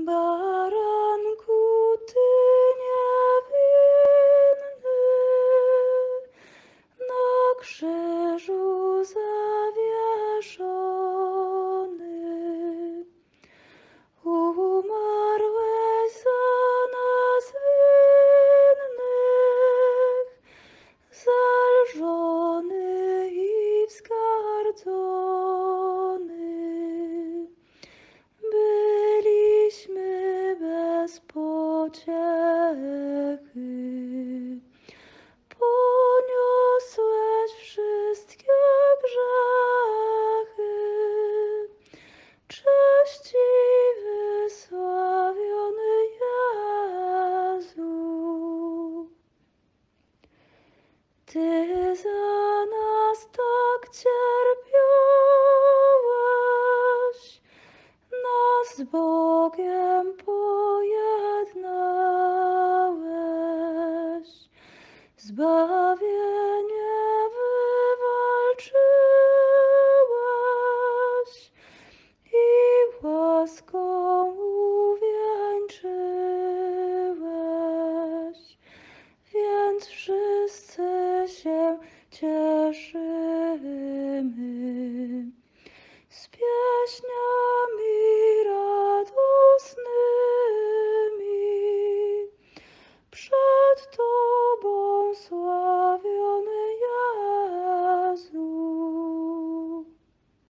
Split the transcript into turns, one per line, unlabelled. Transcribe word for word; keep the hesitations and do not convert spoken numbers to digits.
Baranku, ty niewinny, na krzyżu zawieszony, umarłeś za nas winnych, zelżony i wzgardzony. Byliśmy bez pociechy, poniosłeś wszystkie grzechy. Cześć i wysławiony Jezu. Ty za nas tak cierpiałeś, nas z Bogiem pojednałeś, zbawienie wywalczyłeś i łaską uwieńczyłeś, więc wszyscy się cieszymy.